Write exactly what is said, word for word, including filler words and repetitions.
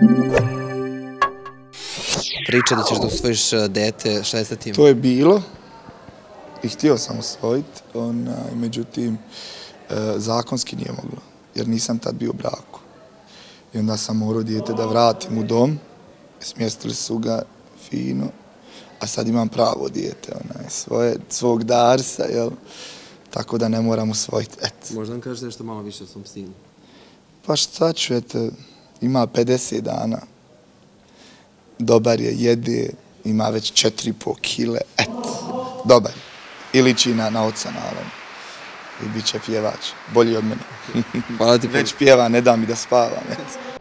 Priča da ćeš da usvojiš dete, šta je sa tim? To je bilo i htio sam usvojiti, međutim, zakonski nije moglo, jer nisam tad bio u braku. I onda sam morao dijete da vratim u dom, smjestili su ga fino, a sad imam pravo dijete, svog Darsa, jel? Tako da ne moram usvojiti, eto. Možda nam kažeš nešto malo više o svom sinu? Pa šta ću, eto, ima pedeset dana, dobar je, jede, ima već četiri i po kile, eto, dobar. I liči na oca, naravno. I bit će pjevač, bolji od mene. Hvala ti. Već pjeva, ne da mi da spavam, eto.